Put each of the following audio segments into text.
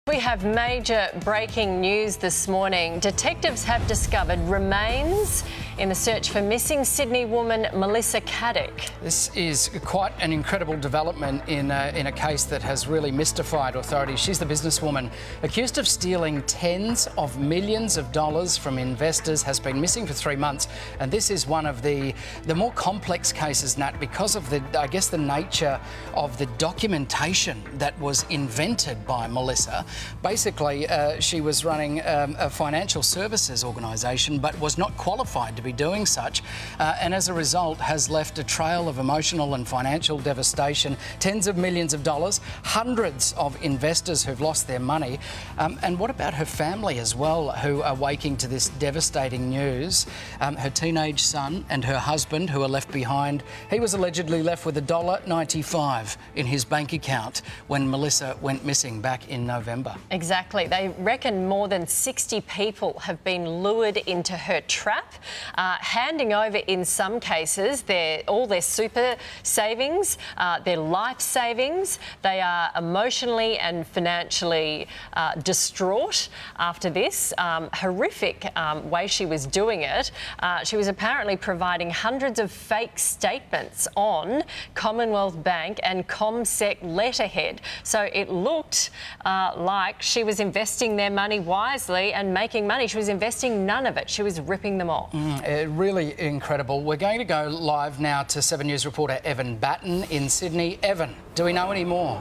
We have major breaking news this morning. Detectives have discovered remains in the search for missing Sydney woman Melissa Caddick. This is quite an incredible development in a case that has really mystified authorities. She's the businesswoman accused of stealing tens of millions of dollars from investors, has been missing for 3 months, and this is one of the more complex cases, Nat, because of the nature of the documentation that was invented by Melissa. Basically, she was running a financial services organisation but was not qualified to be doing such, and as a result has left a trail of emotional and financial devastation, tens of millions of dollars, hundreds of investors who've lost their money. And what about her family as well, who are waking to this devastating news? Her teenage son and her husband, who are left behind. He was allegedly left with $1.95 in his bank account when Melissa went missing back in November. Exactly. They reckon more than 60 people have been lured into her trap, handing over, in some cases, all their super savings, their life savings. They are emotionally and financially distraught after this horrific way she was doing it. She was apparently providing hundreds of fake statements on Commonwealth Bank and CommSec letterhead. So it looked like she was investing their money wisely and making money. She was investing none of it. She was ripping them off. Really incredible. We're going to go live now to 7 News reporter Evan Batten in Sydney. Evan, do we know any more?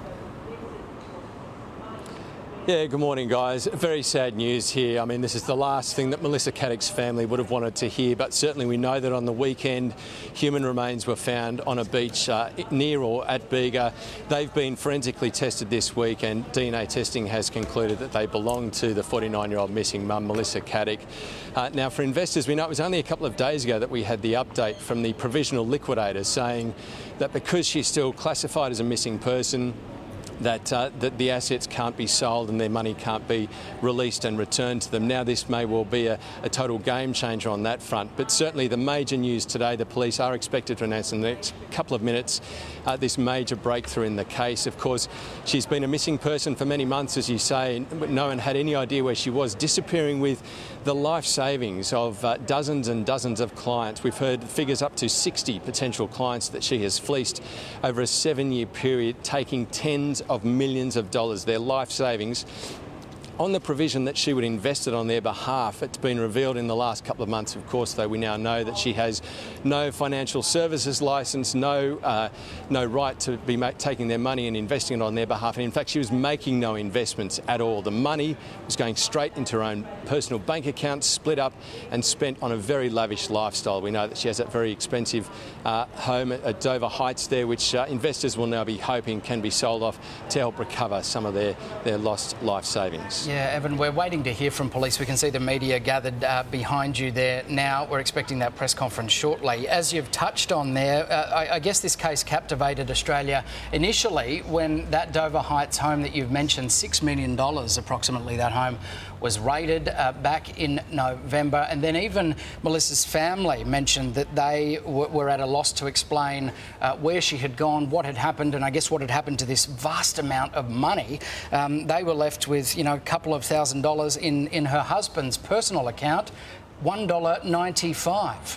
Yeah, good morning, guys. Very sad news here. I mean, this is the last thing that Melissa Caddick's family would have wanted to hear, but certainly we know that on the weekend, human remains were found on a beach near or at Bega. They've been forensically tested this week, and DNA testing has concluded that they belong to the 49-year-old missing mum, Melissa Caddick. Now, for investors, we know it was only a couple of days ago that we had the update from the provisional liquidator saying that because she's still classified as a missing person, that the assets can't be sold and their money can't be released and returned to them. Now, this may well be a total game changer on that front, but certainly the major news today, the police are expected to announce in the next couple of minutes this major breakthrough in the case. Of course, she's been a missing person for many months, as you say, and no one had any idea where she was, disappearing with the life savings of dozens and dozens of clients. We've heard figures up to 60 potential clients that she has fleeced over a 7-year period, taking tens of millions of dollars, their life savings, on the provision that she would invest it on their behalf. It's been revealed in the last couple of months, of course, though we now know that she has no financial services licence, no right to be taking their money and investing it on their behalf. And in fact, she was making no investments at all. The money was going straight into her own personal bank account, split up and spent on a very lavish lifestyle. We know that she has that very expensive home at Dover Heights there, which investors will now be hoping can be sold off to help recover some of their lost life savings. Yeah, Evan, we're waiting to hear from police. We can see the media gathered behind you there now. We're expecting that press conference shortly. As you've touched on there, I guess this case captivated Australia initially when that Dover Heights home that you've mentioned, $6 million approximately, that home was raided back in November. And then even Melissa's family mentioned that they were at a loss to explain where she had gone, what had happened, and I guess what had happened to this vast amount of money. They were left with, a couple of $1,000s in her husband's personal account, $1.95.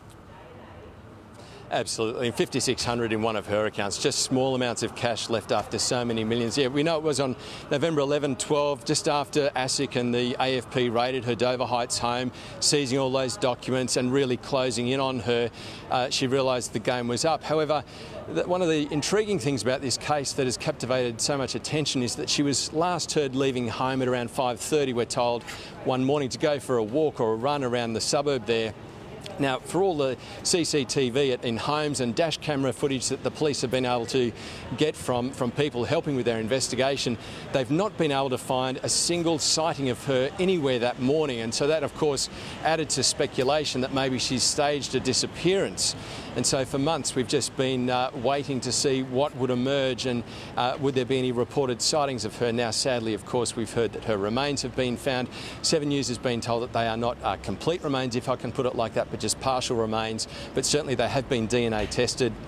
Absolutely, and $5,600 in one of her accounts. Just small amounts of cash left after so many millions. Yeah, we know it was on November 11, 12, just after ASIC and the AFP raided her Dover Heights home, seizing all those documents and really closing in on her. She realised the game was up. However, one of the intriguing things about this case that has captivated so much attention is that she was last heard leaving home at around 5:30, we're told, one morning to go for a walk or a run around the suburb there. Now, for all the CCTV in homes and dash camera footage that the police have been able to get from people helping with their investigation, they've not been able to find a single sighting of her anywhere that morning. And so that, of course, added to speculation that maybe she's staged a disappearance. And so for months we've just been waiting to see what would emerge and would there be any reported sightings of her. Now, sadly, of course, we've heard that her remains have been found. 7 News has been told that they are not complete remains, if I can put it like that, but just partial remains. But certainly they have been DNA tested.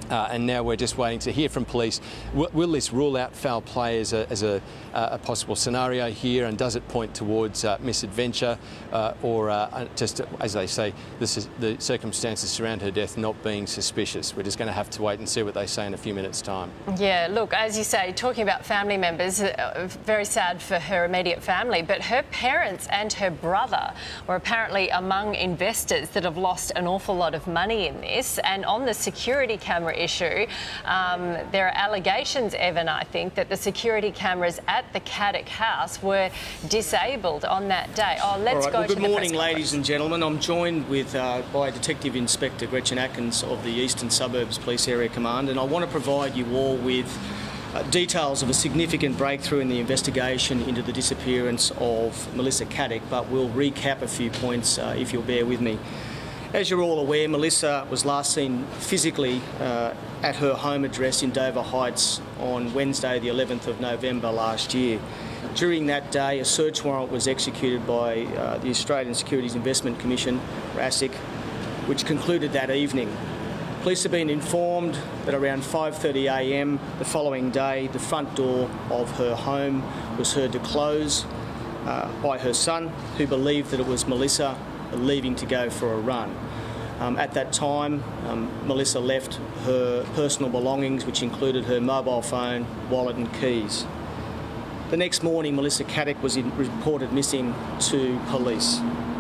And now we're just waiting to hear from police. Will this rule out foul play as a possible scenario here, and does it point towards misadventure or just, as they say, this is the circumstances surround her death not being suspicious? We're just going to have to wait and see what they say in a few minutes' time. Yeah, look, as you say, talking about family members, very sad for her immediate family, but her parents and her brother were apparently among investors that have lost an awful lot of money in this. And on the security camera issue, there are allegations, Evan, I think, that the security cameras at the Caddick house were disabled on that day. Oh, let's go to the press conference. Good morning, ladies and gentlemen. I'm joined with by Detective Inspector Gretchen Atkins of the Eastern Suburbs Police Area Command, and I want to provide you all with details of a significant breakthrough in the investigation into the disappearance of Melissa Caddick, but we'll recap a few points if you'll bear with me. As you're all aware, Melissa was last seen physically at her home address in Dover Heights on Wednesday the 11th of November last year. During that day, a search warrant was executed by the Australian Securities Investment Commission, or ASIC, which concluded that evening. Police have been informed that around 5:30 a.m. the following day, the front door of her home was heard to close by her son, who believed that it was Melissa leaving to go for a run. At that time, Melissa left her personal belongings, which included her mobile phone, wallet and keys. The next morning, Melissa Caddick was reported missing to police.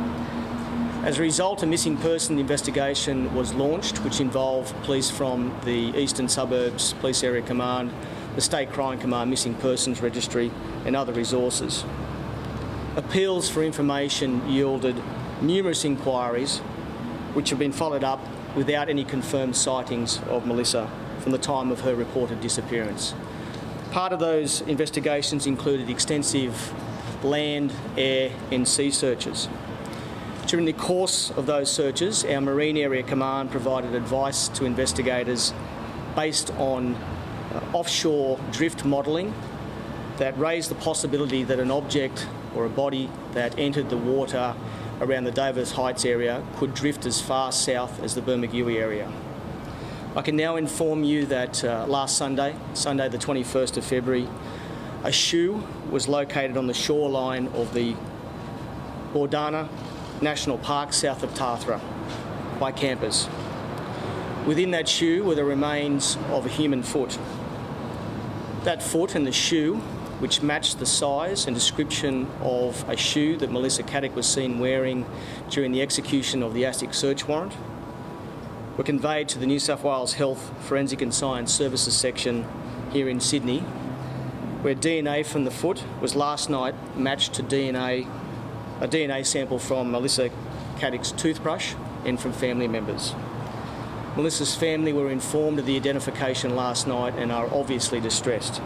As a result, a missing person investigation was launched, which involved police from the Eastern Suburbs Police Area Command, the State Crime Command Missing Persons Registry and other resources. Appeals for information yielded numerous inquiries which have been followed up without any confirmed sightings of Melissa from the time of her reported disappearance. Part of those investigations included extensive land, air and sea searches. During the course of those searches, our Marine Area Command provided advice to investigators based on offshore drift modelling that raised the possibility that an object or a body that entered the water around the Dover Heights area could drift as far south as the Bermagui area. I can now inform you that last Sunday the 21st of February, a shoe was located on the shoreline of the Bordana National Park south of Tathra by campers. Within that shoe were the remains of a human foot. That foot and the shoe, which matched the size and description of a shoe that Melissa Caddick was seen wearing during the execution of the ASIC search warrant, were conveyed to the New South Wales Health Forensic and Science Services section here in Sydney, where DNA from the foot was last night matched to a DNA sample from Melissa Caddick's toothbrush and from family members. Melissa's family were informed of the identification last night and are obviously distressed.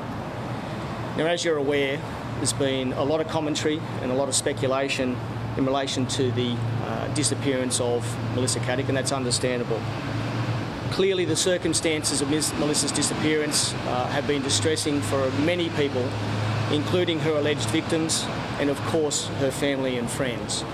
Now, as you're aware, there's been a lot of commentary and a lot of speculation in relation to the disappearance of Melissa Caddick, and that's understandable. Clearly, the circumstances of Melissa's disappearance have been distressing for many people, including her alleged victims and, of course, her family and friends.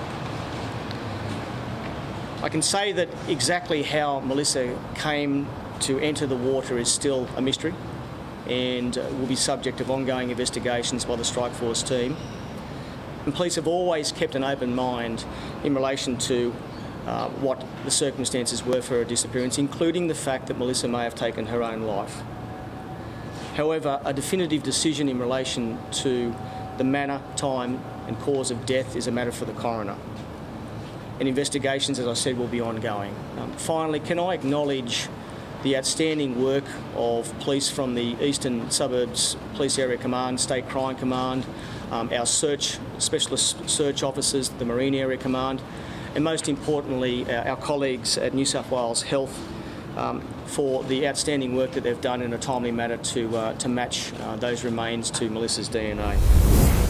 I can say that exactly how Melissa came to enter the water is still a mystery and will be subject of ongoing investigations by the Strike Force team. And police have always kept an open mind in relation to what the circumstances were for her disappearance, including the fact that Melissa may have taken her own life. However, a definitive decision in relation to the manner, time and cause of death is a matter for the coroner. And investigations, as I said, will be ongoing. Finally, can I acknowledge the outstanding work of police from the Eastern Suburbs Police Area Command, State Crime Command, our specialist search officers, the Marine Area Command, and most importantly, our colleagues at New South Wales Health for the outstanding work that they've done in a timely manner to match those remains to Melissa's DNA.